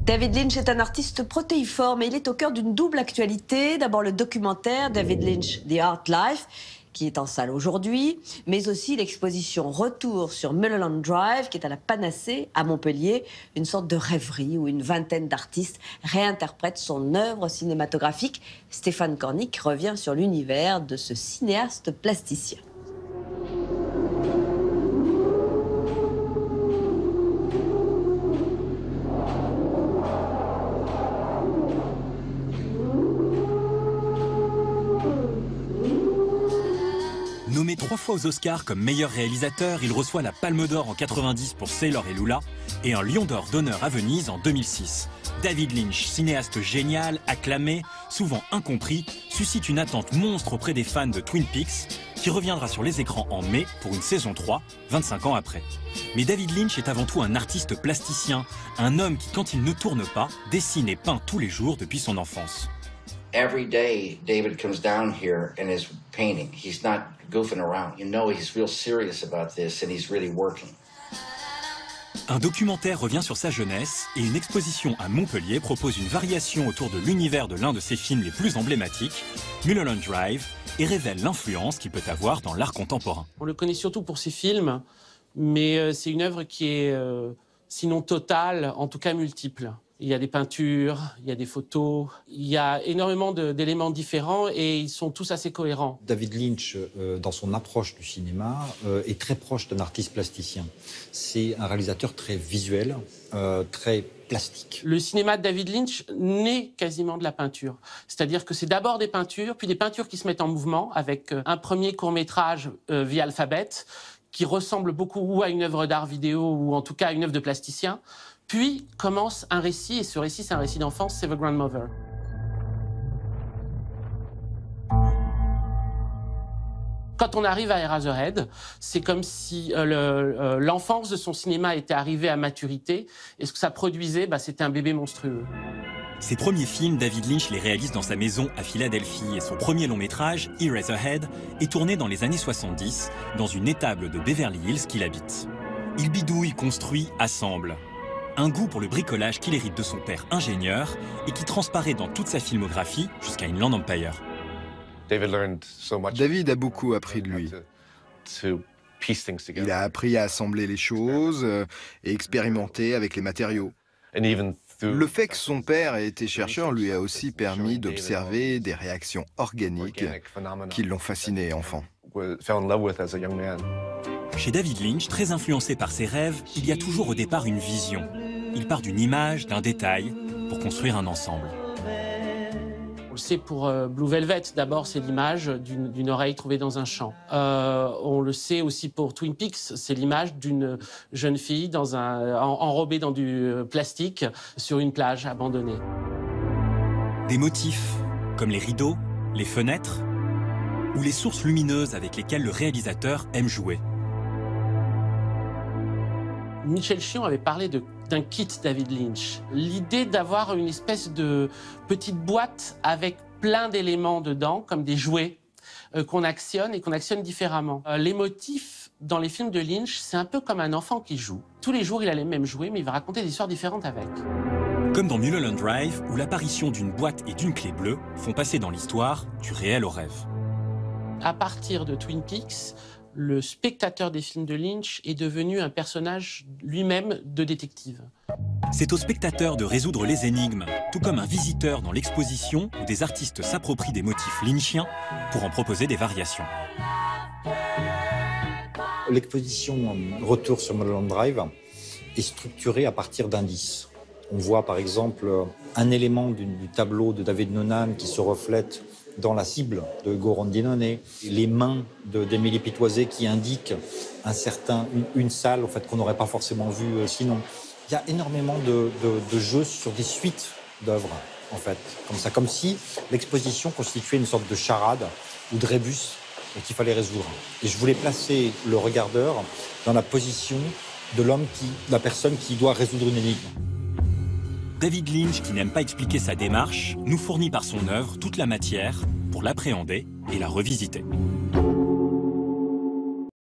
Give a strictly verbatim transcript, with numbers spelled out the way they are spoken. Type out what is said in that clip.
David Lynch est un artiste protéiforme et il est au cœur d'une double actualité. D'abord le documentaire David Lynch, The Art Life, qui est en salle aujourd'hui, mais aussi l'exposition Retour sur Mulholland Drive, qui est à la Panacée, à Montpellier, une sorte de rêverie où une vingtaine d'artistes réinterprètent son œuvre cinématographique. Stéphane Cornic revient sur l'univers de ce cinéaste plasticien. Nommé trois fois aux Oscars comme meilleur réalisateur, il reçoit la Palme d'Or en quatre-vingt-dix pour Sailor et Lula et un Lion d'Or d'honneur à Venise en deux mille six. David Lynch, cinéaste génial, acclamé, souvent incompris, suscite une attente monstre auprès des fans de Twin Peaks, qui reviendra sur les écrans en mai pour une saison trois, vingt-cinq ans après. Mais David Lynch est avant tout un artiste plasticien, un homme qui, quand il ne tourne pas, dessine et peint tous les jours depuis son enfance. Every day, David comes down here and is painting. He's not goofing around. You know he's real serious about this and he's really working. Un documentaire revient sur sa jeunesse et une exposition à Montpellier propose une variation autour de l'univers de l'un de ses films les plus emblématiques, Mulholland Drive, et révèle l'influence qu'il peut avoir dans l'art contemporain. On le connaît surtout pour ses films, mais c'est une œuvre qui est, euh, sinon totale, en tout cas multiple. Il y a des peintures, il y a des photos, il y a énormément d'éléments différents et ils sont tous assez cohérents. David Lynch, euh, dans son approche du cinéma, euh, est très proche d'un artiste plasticien. C'est un réalisateur très visuel, euh, très plastique. Le cinéma de David Lynch naît quasiment de la peinture. C'est-à-dire que c'est d'abord des peintures, puis des peintures qui se mettent en mouvement avec un premier court-métrage euh, via Alphabet, qui ressemble beaucoup ou à une œuvre d'art vidéo ou en tout cas à une œuvre de plasticien. Puis commence un récit, et ce récit, c'est un récit d'enfance, c'est The Grandmother. Quand on arrive à Eraserhead, c'est comme si euh, l'enfance euh, de son cinéma était arrivée à maturité, et ce que ça produisait, bah, c'était un bébé monstrueux. Ses premiers films, David Lynch les réalise dans sa maison à Philadelphie, et son premier long-métrage, Eraserhead, est tourné dans les années soixante-dix, dans une étable de Beverly Hills qu'il habite. Il bidouille, construit, assemble. Un goût pour le bricolage qu'il hérite de son père ingénieur et qui transparaît dans toute sa filmographie jusqu'à Inland Empire. David a beaucoup appris de lui. Il a appris à assembler les choses et expérimenter avec les matériaux. Le fait que son père ait été chercheur lui a aussi permis d'observer des réactions organiques qui l'ont fasciné enfant. Chez David Lynch, très influencé par ses rêves, il y a toujours au départ une vision. Il part d'une image, d'un détail, pour construire un ensemble. On le sait pour euh, Blue Velvet, d'abord c'est l'image d'une oreille trouvée dans un champ. Euh, on le sait aussi pour Twin Peaks, c'est l'image d'une jeune fille dans un, en, enrobée dans du plastique sur une plage abandonnée. Des motifs, comme les rideaux, les fenêtres, ou les sources lumineuses avec lesquelles le réalisateur aime jouer. Michel Chion avait parlé d'un kit David Lynch. L'idée d'avoir une espèce de petite boîte avec plein d'éléments dedans, comme des jouets, euh, qu'on actionne et qu'on actionne différemment. Euh, les motifs dans les films de Lynch, c'est un peu comme un enfant qui joue. Tous les jours, il a les mêmes jouets, mais il va raconter des histoires différentes avec. Comme dans Mulholland Drive, où l'apparition d'une boîte et d'une clé bleue font passer dans l'histoire du réel au rêve. À partir de Twin Peaks, le spectateur des films de Lynch est devenu un personnage lui-même de détective. C'est au spectateur de résoudre les énigmes, tout comme un visiteur dans l'exposition où des artistes s'approprient des motifs lynchiens pour en proposer des variations. L'exposition Retour sur Mulholland Drive est structurée à partir d'indices. On voit par exemple un élément du, du tableau de David Noonan qui se reflète dans la cible de Goran Dinone, les mains d'Émilie Pitoisé qui indiquent un certain, une, une salle en fait, qu'on n'aurait pas forcément vue euh, sinon. Il y a énormément de, de, de jeux sur des suites d'œuvres, en fait, comme ça, comme si l'exposition constituait une sorte de charade ou de rébus qu'il fallait résoudre. Et je voulais placer le regardeur dans la position de l'homme, qui, la personne qui doit résoudre une énigme. David Lynch, qui n'aime pas expliquer sa démarche, nous fournit par son œuvre toute la matière pour l'appréhender et la revisiter.